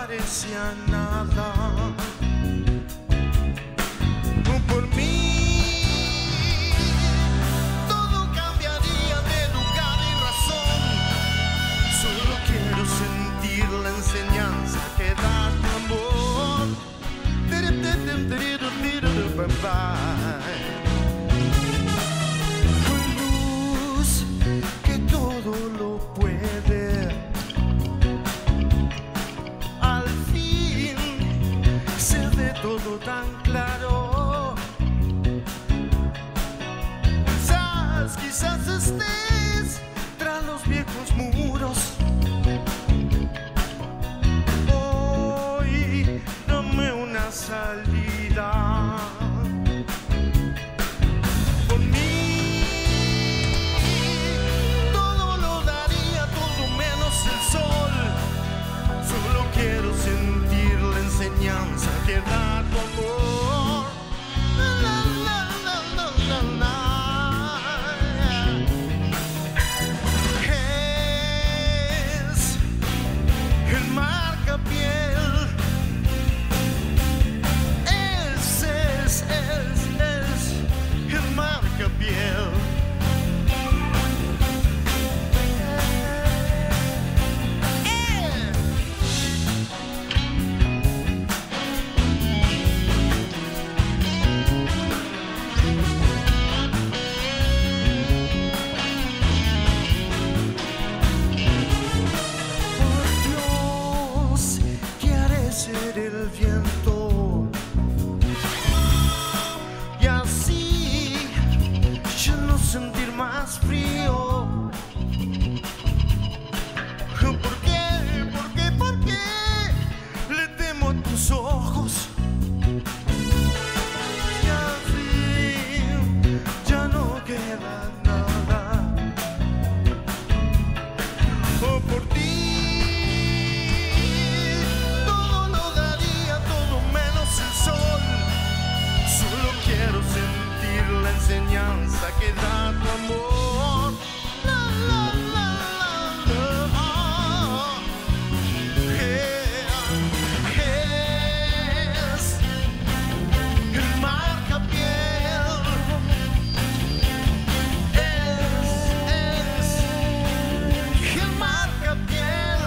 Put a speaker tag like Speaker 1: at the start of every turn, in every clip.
Speaker 1: parecía nada. Por mí todo cambiaría de lugar y razón. Solo quiero sentir la enseñanza que da tu amor. Luz que todo lo puede. Al fin se ve todo tan claro. Quizás estés tras los viejos muros. Hoy dame una salida. Por mí todo lo daría, todo menos el sol. Solo quiero sentir la enseñanza que da tu amor. La, la, la, la, la, la. El viento y así yo no sentir más frío. ¿Por qué? ¿Por qué? ¿Por qué le temo a tus ojos? Y así ya no queda nada. Por ti enseñanza que da tu amor. La, la, la, la, la. Es el marcapiel. Es el marcapiel.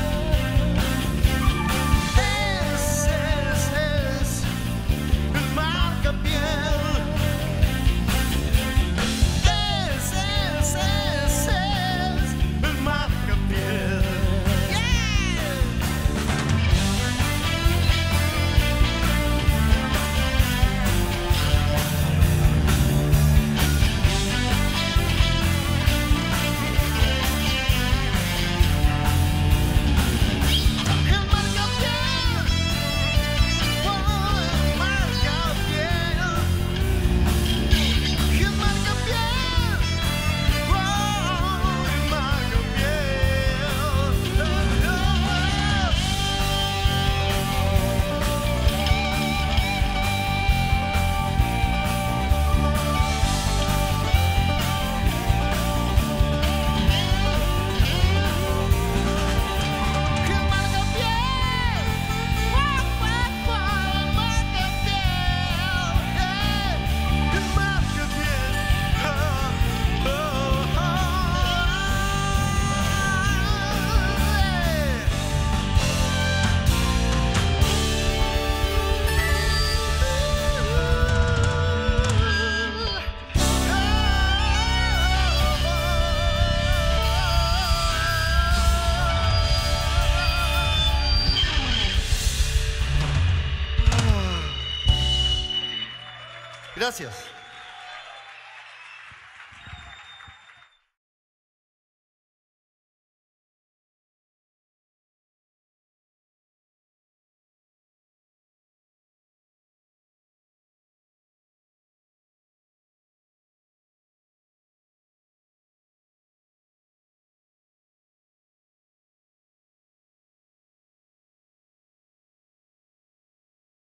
Speaker 1: Es el marcapiel. Gracias.